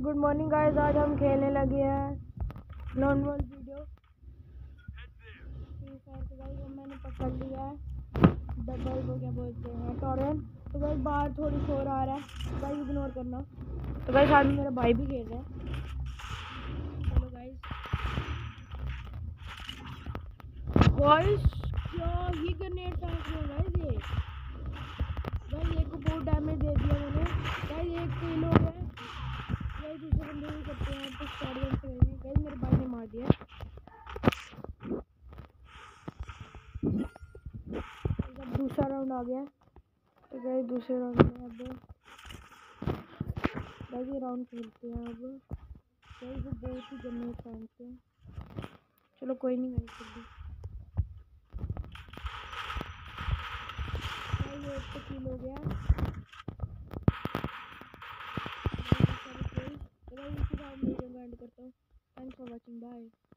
Good morning guys, आज हम खेलने लगे हैं lone wolf video Free Fire. तो गाइस मैंने पकड़ लिया है डबल, वो क्या बोलते हैं, टॉरेंट। तो गाइस बाहर थोड़ी शोर आ रहा है, गाइस इग्नोर करना। तो गाइस आज मेरा भाई भी खेल रहा है। चलो गाइस क्या ही ग्रेनेड फेंक रहे हैं गाइस ये। गाइस एक को बहुत डैमेज दे दिया मैंने। गाइस एक किल हो गया। गाइस दूसरे बंदे भी करते हैं तो शॉटगन से करेंगे। गाइस मेरे भाई ने मार दिया। अब दूसरा राउंड आ गया। तो गाइस दूसरे राउंड में अब गाइस ये राउंड खेलते हैं। अब गाइस वो बहुत ही ग्रेनेड फेंकते हैं। चलो कोई नहीं गाइस, गाइस एक तो किल हो गया। गाइस इसी राउंड में वीडियो एंड करता हूँ। Thanks for watching, bye.